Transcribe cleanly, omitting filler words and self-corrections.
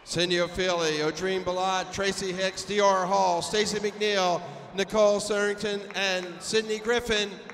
Cindy O'Feely, O'Dream Balot, Tracy Hicks, Dior Hall, Stacey McNeil, Nicole Surrington, and Sydney Griffin.